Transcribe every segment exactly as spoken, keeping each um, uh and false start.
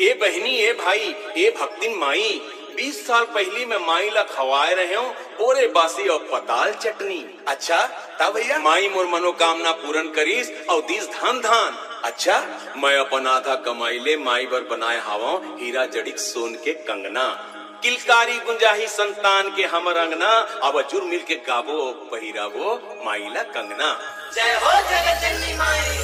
ए बहनी ए भाई ए भक्तिन माई बीस साल पहली में माई ला खवाए रहे हो बोरे बासी और पताल चटनी। अच्छा तब भैया माई मोर मनोकामना पूर्ण करीस और दिस धान धान। अच्छा मैं अपन आधा कमाई ले माई बर बनाए हवा हीरा जड़िक सोन के कंगना। किलकारी गुंजाही संतान के हमर अंगना अब अजूर मिल के गाबो पहिराबो माई ला कंगना। जय हो जगत जननी माई।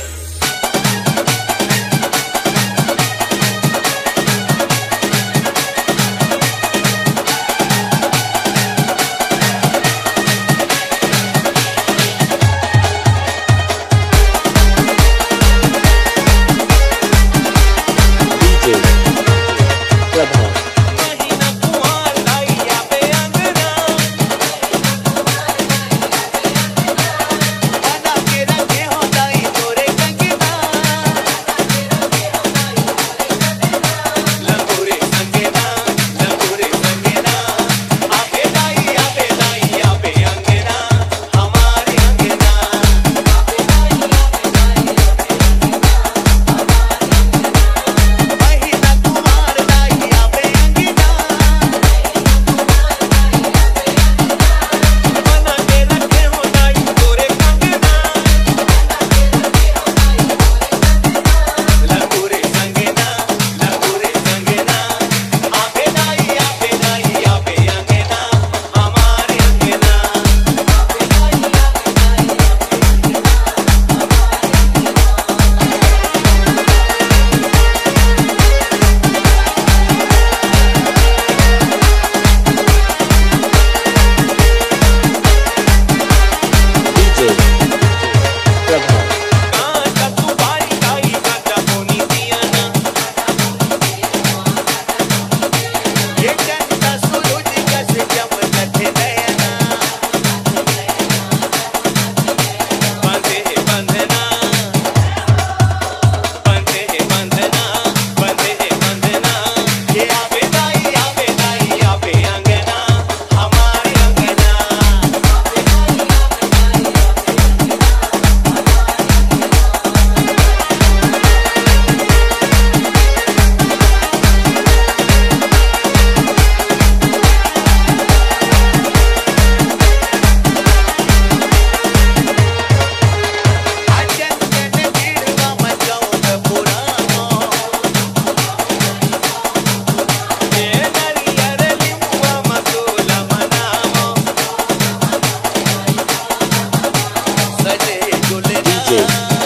D J